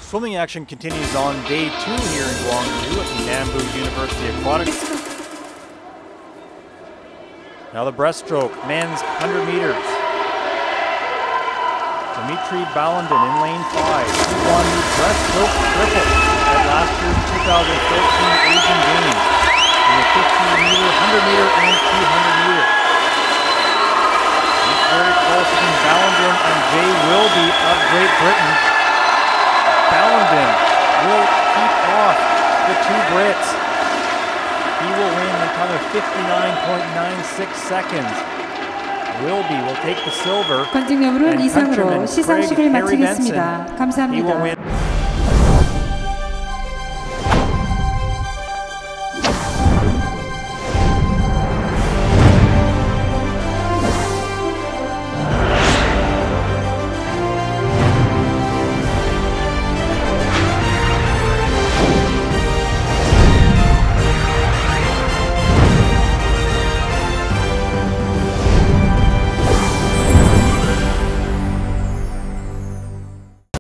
Swimming action continues on day 2 here in Gwangju at the Nambu University Aquatics. Now the breaststroke, men's 100 meters. Dmitry Balandin in lane 5, who won the breaststroke triple at last year's 2013 Asian Games in the 15-meter, 100-meter, and 200-meter. He's very close between Balandin and Jay Wilby of Great Britain. Balandin will keep off the two Brits. He will win in a time of 59.96 seconds. Wilby will take the silver. 관중여러분 이상으로 시상식을 마치겠습니다. 감사합니다.